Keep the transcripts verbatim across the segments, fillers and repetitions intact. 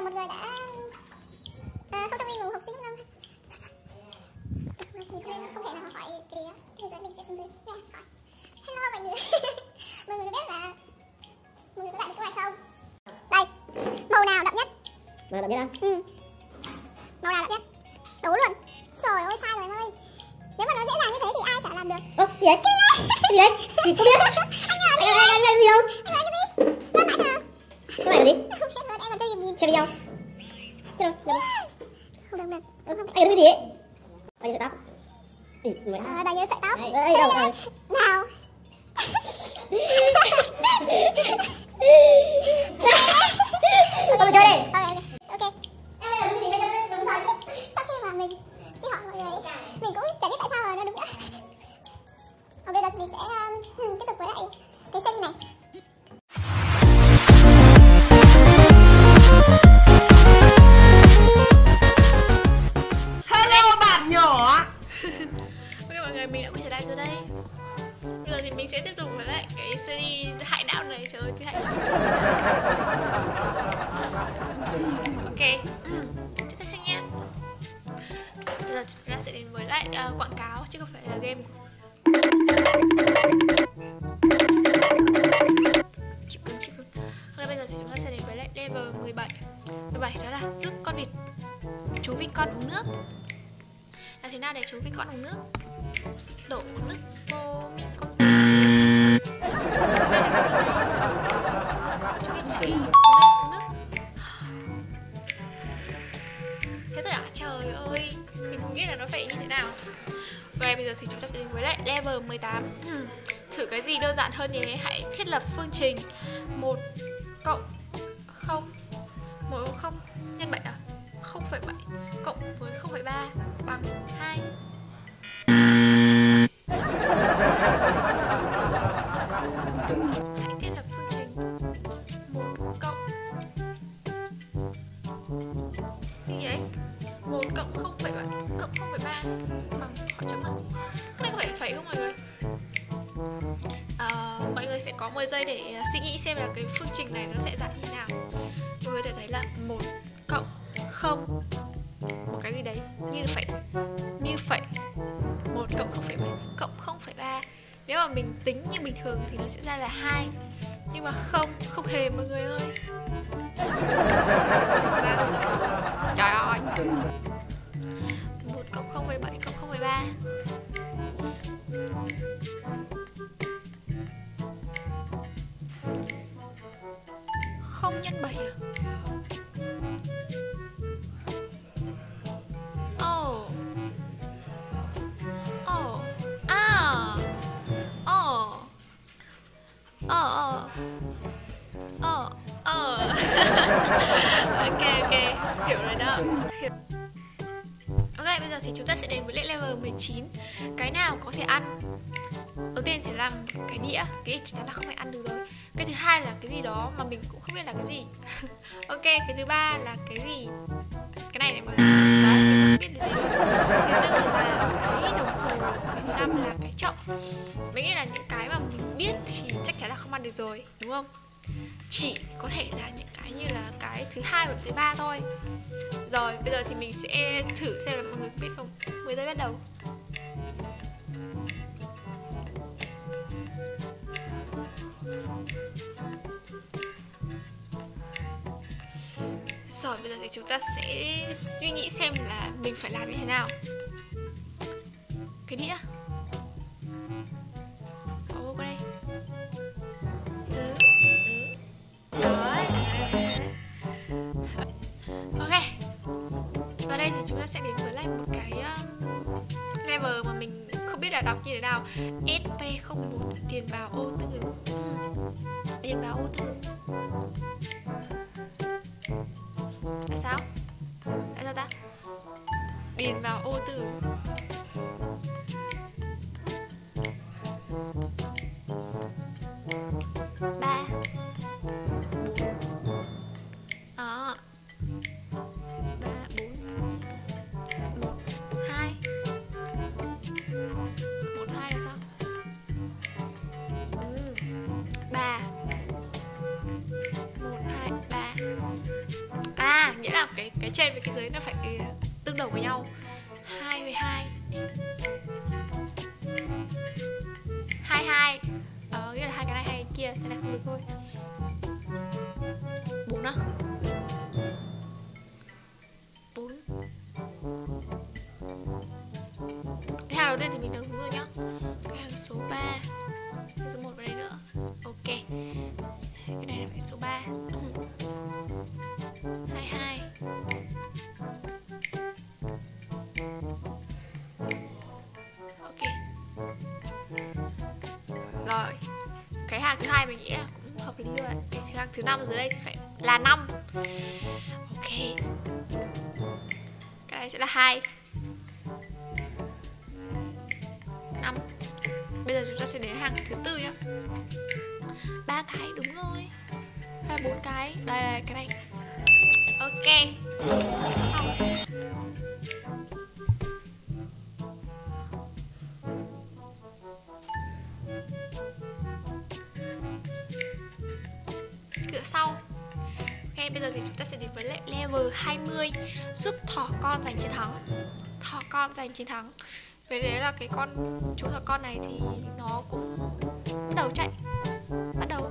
một người đã à, không thông minh một học sinh năm mình không, không thể nào hỏi cái thế giới mình sẽ xuống dưới nha. Hỏi hello mọi người. Mọi người có biết là mọi người có bạn được cái này không? Đây, màu nào đậm nhất? Màu đậm nhất á? Ừ. Màu nào đậm nhất? Đố luôn. Trời ơi sai rồi em ơi. Nếu mà nó dễ dàng như thế thì ai chả làm được. Ơ, gì đấy? Cái gì đấy? Gì không biết. Anh nhờ Anh anh anh làm gì đâu? Anh làm cái gì? Bắt lại hả? Cái này là gì? Không biết luôn, em còn chưa kịp nhìn. Xem video. Chưa đâu? Không được được. Anh làm cái gì ấy? Anh sợi tóc. Ý, mày. À, bà nhớ sợi tóc. Đây, đâu rồi? Nào. Con chơi đây. Ok, ok. Em bây giờ cái gì cái đúng rồi. Sau khi mà mình đi hỏi mọi người, mình cũng chả biết tại sao mà nó đúng nữa. Còn bây giờ thì mình sẽ um, tiếp tục với lại cái series này. Hello bạn nhỏ. Ok mọi người, mình đã quay trở lại rồi đây. Bây giờ thì mình sẽ tiếp tục với lại cái series hại não này. Trời ơi, cái hại não. Ok, tiếp theo xem nha. Bây giờ chúng ta sẽ đến với lại uh, quảng cáo chứ không phải là game. Chịu cứng, chịu cứng. Ok, bây giờ thì chúng ta sẽ đến với lại level mười bảy. mười bảy đó là giúp con vịt chú vịt con uống nước. Là thế nào để chú vịt con uống nước? Đổ nước vô miệng con vịt. Đây là cái gì đây? Chú vịt hãy uống nước. Thế thôi à? Trời ơi, mình không biết là nó phải như thế nào. Ok, bây giờ thì chúng ta sẽ đến với lại level mười tám. Thử cái gì đơn giản hơn nhé. Hãy thiết lập phương trình một cộng không một không nhân bảy à? không phẩy bảy cộng với không phẩy ba bằng hai. Hãy thiết lập phương trình một cộng cái gì ấy? một cộng không phẩy bảy cộng không phẩy ba bằng hỏi chấm à? Cái này có phải là phẩy không mọi người? À, mọi người sẽ có mười giây để suy nghĩ xem là cái phương trình này nó sẽ dạng như thế nào. Mọi người có thể thấy là một cộng không một cái gì đấy như phẩy như phẩy một cộng không phẩy bảy cộng không phẩy ba. Nếu mà mình tính như bình thường thì nó sẽ ra là hai, nhưng mà không không hề mọi người ơi. Trời ơi, một cộng không phẩy bảy cộng không phẩy ba. Không nhân bảy à? Oh. Oh. À. Oh. Oh. Oh. Oh. Ok, ok, hiểu rồi đó. Hiểu. Ok, bây giờ thì chúng ta sẽ đến với lại level mười chín. Cái nào có thể ăn? Đầu tiên sẽ làm cái đĩa, cái này chắc chắn là không thể ăn được rồi. Cái thứ hai là cái gì đó mà mình cũng không biết là cái gì. Ok, cái thứ ba là cái gì? Cái này này mọi người. Đấy, mình không biết là gì luôn. Thứ tư là cái đồng hồ. Cái thứ năm là cái chậu. Mình nghĩ là những cái mà mình biết thì chắc chắn là không ăn được rồi, đúng không? Chỉ có thể là những cái như là cái thứ hai và thứ ba thôi. Rồi, bây giờ thì mình sẽ thử xem là mọi người có biết không. mười giây bắt đầu. Rồi, bây giờ thì chúng ta sẽ suy nghĩ xem là mình phải làm như thế nào. Cái đĩa bỏ vô đây. Ừ, ừ. Đấy. Ok. Và đây thì chúng ta sẽ đến với lại một cái um, level mà mình không biết là đọc như thế nào. S P không một điền vào ô từ. Điền vào ô từ. Tại sao? Tại sao ta? Điền vào ô từ. Ba. Đó. Ba, bốn. Một, hai. Một, hai là sao? Ừ. Ba. Một, hai, ba. À, nghĩa là cái cái trên với cái dưới nó phải tương đồng với nhau. Hai với hai, hai hai, ờ, nghĩa là hai cái này hai cái kia, thế này không được thôi. Bốn á, bốn. Cái hàng đầu tiên thì mình đã đúng rồi nhá. Cái hàng số ba, cái số một vào đây nữa. Ok, cái này là phải số ba. Hai hai. Ok. Rồi, cái hàng thứ hai mình nghĩ là cũng hợp lý rồi. Cái hàng thứ năm dưới đây thì phải là năm. Ok. Cái này sẽ là hai. năm. Bây giờ chúng ta sẽ đến hàng thứ tư nhá. Ba cái đúng rồi. Hay là bốn cái. Đây là cái này. Ok. Xong. Cửa sau. Ok, bây giờ thì chúng ta sẽ đến với lại level hai mươi, giúp thỏ con giành chiến thắng. Thỏ con giành chiến thắng. Về đấy là cái con chú thỏ con này thì nó cũng bắt đầu chạy. Bắt đầu.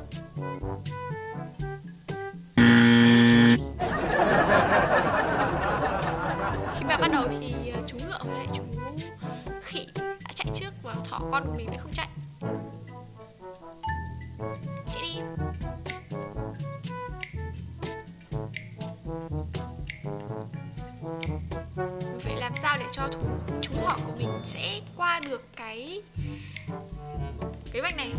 Khi mà bắt đầu thì chú ngựa với lại chú khỉ đã chạy trước và thỏ con của mình lại không chạy. Chạy đi. Mình phải làm sao để cho thủ, chú thỏ của mình sẽ qua được cái cái vách này.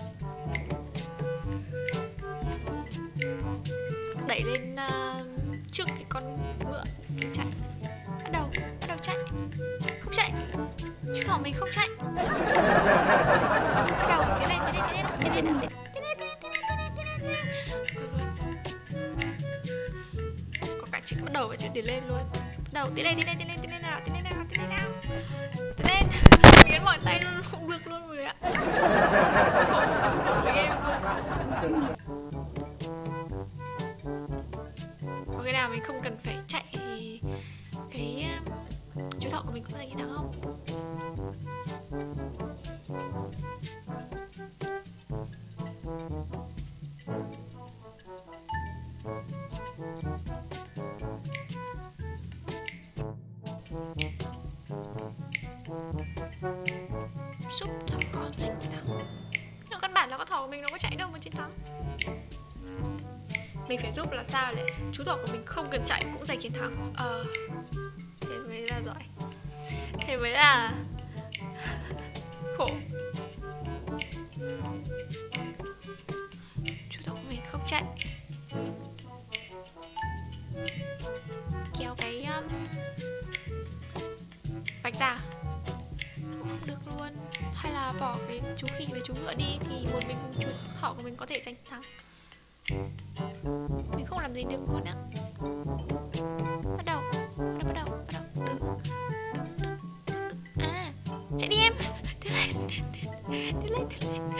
Đẩy lên uh, trước cái con ngựa để chạy. Bắt đầu, bắt đầu chạy. Không chạy. Chú thỏ mình không chạy. Bắt đầu tiến lên, tiến lên, tiến lên, tiến lên, tiến lên, tiến lên, tiến lên, tiến lên, tiến lên, tiến lên. Có cả chữ bắt đầu và chữ tiến lên luôn. Bắt đầu tiến lên, tiến lên, tiến lên, tiến lên nào, tiến lên nào, tiến lên nào. Tiến lên. Mình ấn mỏi tay luôn, không được luôn rồi ạ. Bỏ game luôn. Có cái nào mình không cần phải chạy thì cái um, chú thỏ của mình cũng giành chiến thắng không? Giúp thỏ con giành chiến thắng. Nhưng căn bản là con thỏ của mình nó có chạy đâu mà chiến thắng. Mình phải giúp là sao để chú thỏ của mình không cần chạy cũng giành chiến thắng. Ờ, thế mới là giỏi. Thế mới là khổ. Chú thỏ của mình không chạy. Kéo cái um, vạch ra cũng không được luôn. Hay là bỏ cái chú khỉ với chú ngựa đi thì một mình chú thỏ của mình có thể giành thắng. Mình không làm gì được luôn á. Bắt đầu, bắt đầu, bắt đầu, bắt đầu. Đứng, đứng, đứng, đứng, đứng. À, chạy đi em. Tiến lên, tiến lên, tiến lên.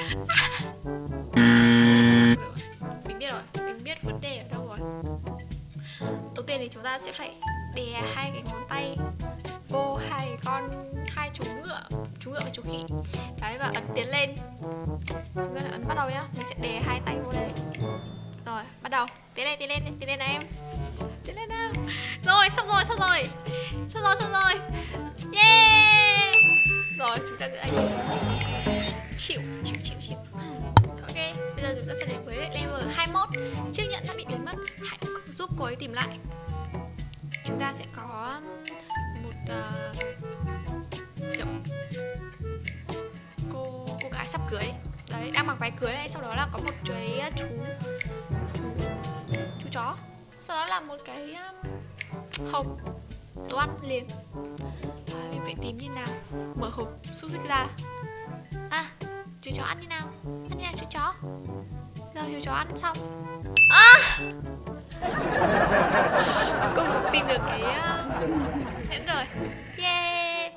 À. Mình biết rồi, mình biết vấn đề ở đâu rồi. Đầu tiên thì chúng ta sẽ phải đè hai cái ngón tay vô hai cái con, hai chú ngựa, chú ngựa và chú khỉ. Đấy, và ấn tiến lên. Chúng ta ấn bắt đầu nhá. Mình sẽ đè hai tay vô đây. Rồi, bắt đầu. Tiến lên, tiến lên, tiến lên nào em. Tiến lên nào. Rồi, xong rồi, xong rồi. Xong rồi, xong rồi. Yeah. Rồi, chúng ta sẽ đánh. Chịu, chịu, chịu, chịu. Ok, bây giờ chúng ta sẽ đến với level hai mươi mốt. Chiếc nhẫn đã bị biến mất. Hãy giúp cô ấy tìm lại. Chúng ta sẽ có một uh, kiểu cô cô gái sắp cưới. Đấy, đang mặc váy cưới này. Sau đó là có một cái chú chú, chú chó. Sau đó là một cái um, hộp đồ ăn liền. À, mình phải tìm như nào. Mở hộp xúc xích ra. À, chú chó ăn như nào. Ăn như nào chú chó. Rồi chú chó ăn xong. À, cô cũng tìm được cái uh, nhẫn rồi. Yeah.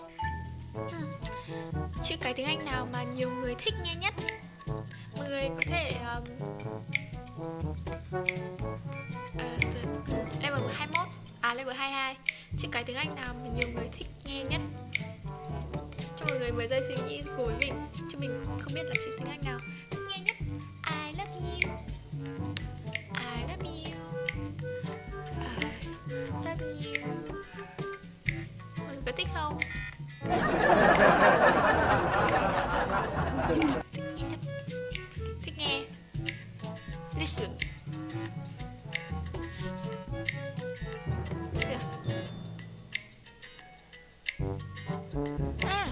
Chữ cái tiếng Anh nào mà nhiều người thích nghe nhất? Mọi người có thể um, uh, level level hai mươi mốt, à level hai mươi hai. Chữ cái tiếng Anh nào mà nhiều người thích nghe nhất? Cho mọi người mười giây suy nghĩ cùng với mình, chứ mình cũng không biết là chữ tiếng Anh nào thích nghe nhất. I love you, I love you, I love you. Mọi người có thích không? Thích nghe nhất. Thích nghe. Listen. À.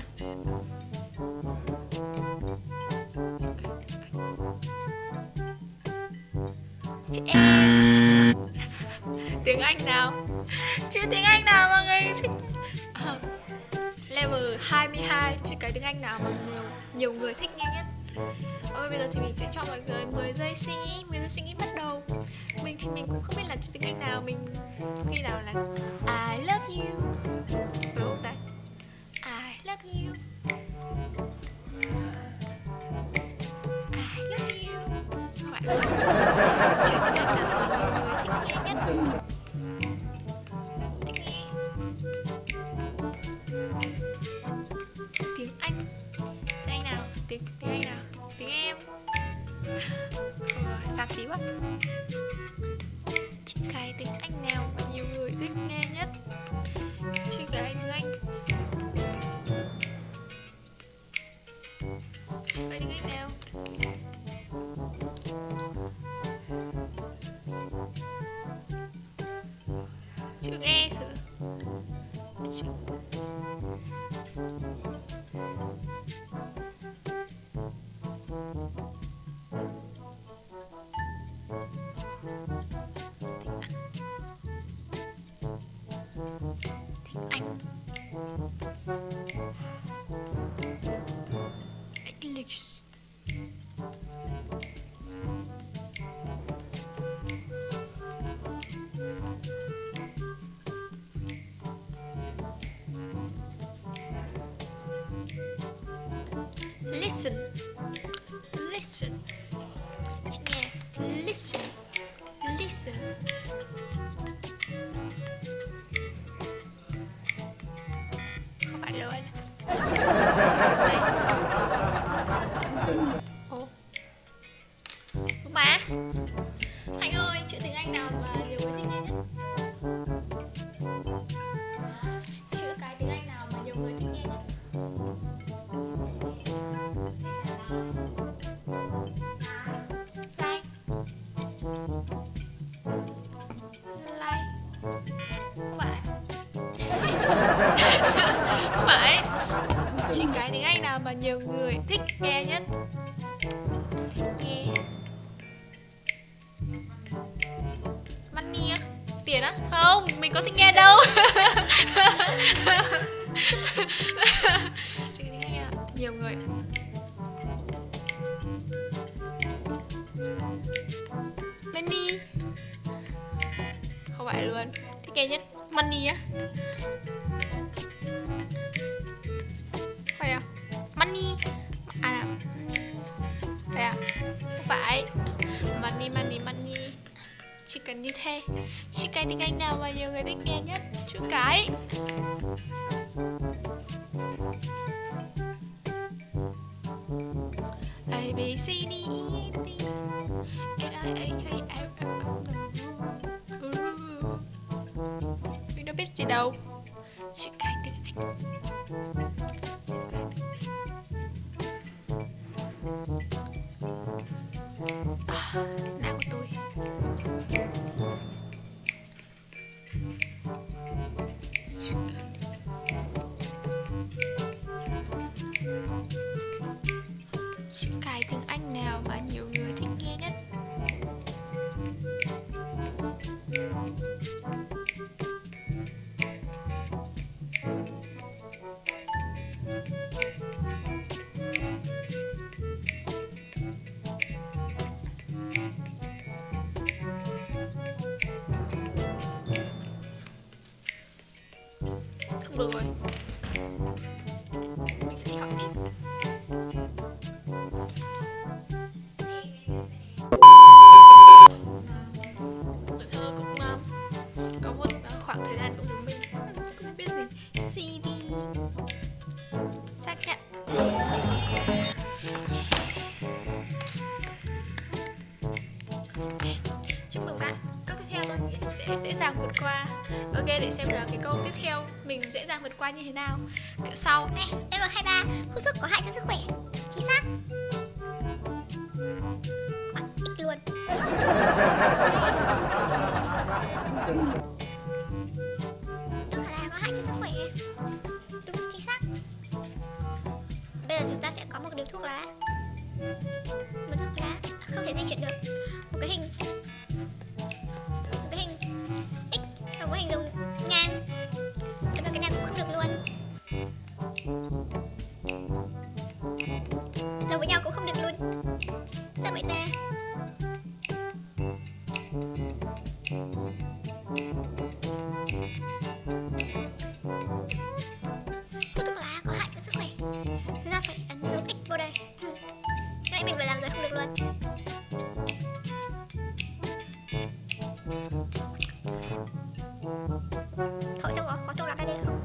Chị em. Tiếng Anh nào? Chữ tiếng Anh nào mà người thích? À, level hai mươi hai, chữ cái tiếng Anh nào mà nhiều nhiều người thích nghe nhất? Ok, bây giờ thì mình sẽ cho mọi người mười giây suy nghĩ, mười giây suy nghĩ bắt đầu. Mình thì mình cũng không biết là chữ tiếng Anh nào, mình khi nào là I love you. Đúng không ta? I love you, I love you. Các bạn ơi, chữ tiếng Anh nào mà nhiều người thích nghe nhất? Thích nghe tiếng Anh. Tiếng Anh nào? Tiếng tiếng Anh nào? Tiếng em. Không rồi, xàm xí quá. Chữ cái tiếng Anh nào mà nhiều người thích nghe nhất? Chữ cái tiếng Anh. Chữ cái tiếng Anh nào? Chữ nghe thử. Chữ... tiếng Anh. English. Listen. Listen. Nghe. Listen. Listen. Không phải luôn. Đây. Ồ. Đúng mà. Anh ơi, chữ tiếng Anh nào mà nhiều người thích nghe nhất? Chữ cái tiếng Anh nào mà nhiều người thích nghe nhất? Like. Like. Không phải. Không phải. Chữ cái tiếng Anh nào mà nhiều người thích nghe nhất? Thích nghe. Money á? Tiền á? Không, mình có thích nghe đâu. Chữ cái tiếng Anh nào nhiều người. Money. Không phải luôn. Thích nghe nhất. Money á? Phải không? Money. À, money. Đây à? Không phải. Money, money, money. Chỉ cần như thế. Chữ cái tiếng Anh nào mà nhiều người thích nghe nhất? Chữ cái. A, B, C, D, E, F, G, H, I, A, K, L, M, N, O. Mình đâu biết gì đâu. Chữ cái tiếng Anh. Chữ cái tiếng Anh. À, não của tôi. Chữ cái tiếng Anh nào mà nhiều người thích nghe nhất? Không được rồi. Mình sẽ đi học tiếp. Tuổi thơ cũng khoảng thời gian của chúng mình. Không biết gì. xê đê. Xác nhận. Chúc mừng bạn. Câu tiếp theo tôi nghĩ sẽ dễ dàng vượt qua. Ok, để xem là cái câu tiếp theo mình dễ dàng vượt qua như thế nào. Kiểu sau. Này, em hai ba, hút thuốc có hại cho sức khỏe. Chính xác. Quả ít luôn. Thuốc lá có hại cho sức khỏe. Đúng, chính xác. Bây giờ chúng ta sẽ có một điếu thuốc lá. Một thuốc lá không thể di chuyển được. Một cái hình, một cái hình x và một hình dùng ngang. Thật ra cái này cũng không được luôn. Lâu với nhau cũng không được luôn. Sao vậy ta? Hút thuốc lá có hại cho sức khỏe. Chúng ta phải ấn dấu x vô đây. Cái này mình vừa làm rồi không được luôn. Thổi xong có khó thuốc lá ra đây không?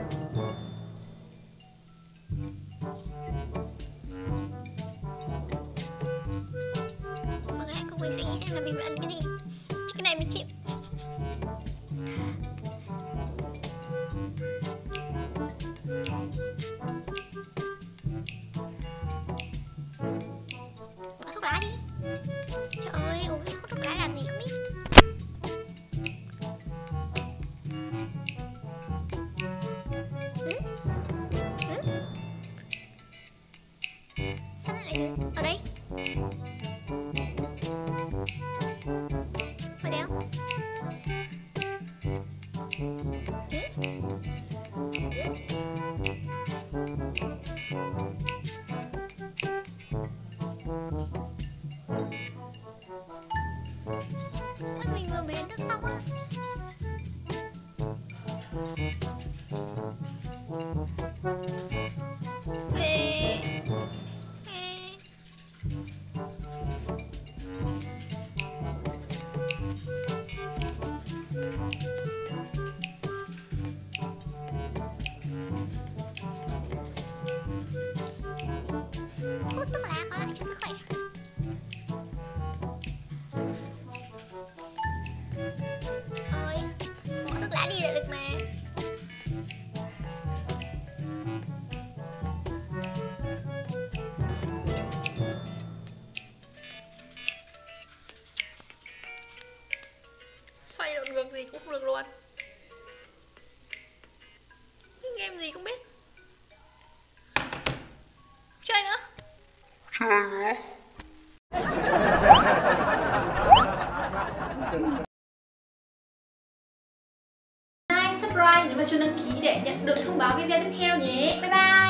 Mọi người hãy cùng mình suy nghĩ xem là mình phải ấn cái gì. Chứ cái này mình chịu. Bỏ thuốc lá đi. Trời ơi, uống hút thuốc lá làm gì không biết. Ừ? Ừ? Sao lại lại ở đây? Ở đây không? Ý? Ý? Mình vừa mới nước xong á. Ê. Ê. Hút thuốc lá có lợi cho sức khỏe. Thôi, bỏ thuốc lá đi là được mà. Xoay lộn ngược gì cũng không được luôn. Cái game gì cũng biết. Chơi nữa. Chơi nữa. Like, subscribe, nhấn vào chuông đăng ký để nhận được thông báo video tiếp theo nhé. Bye bye.